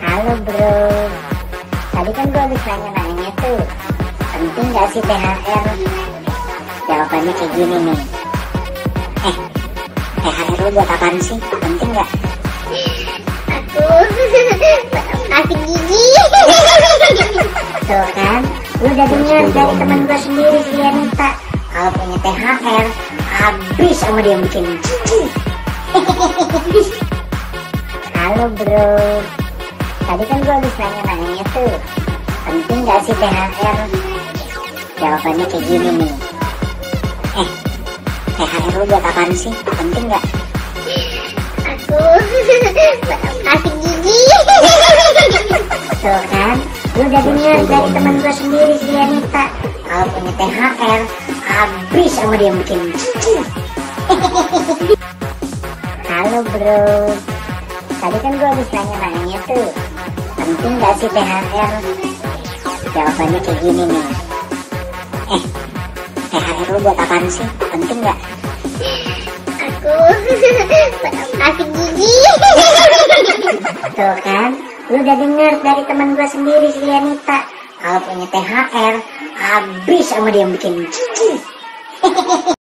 Halo bro, tadi kan gue habis nanya-nanya tuh, penting gak sih THR? Jawabannya kayak gini nih. THR lu buat apaan sih? Penting gak? Aku kasih gigi. Tuh kan, lu udah denger dari temen gue sendiri si Yanita, kalau punya THR, habis sama dia bikin cici. Halo bro, tadi kan gue habis nanya-nanya tuh, penting gak sih THR? Jawabannya kayak gini nih. THR lu buat apaan sih? Penting gak? Aku kasih gigi. Tuh kan, lu udah denger dari temen gue sendiri si Yanita, kalau punya THR, habis sama dia bikin cici. Halo bro, tadi kan gue habis nanya-nanya tuh, penting gak sih THR? Jawabannya kayak gini nih. THR lu buat apaan sih? Penting gak? Aku kasih gigi. Tuh kan, lu udah denger dari temen gue sendiri si Yanita, kalau punya THR, habis sama dia bikin cici.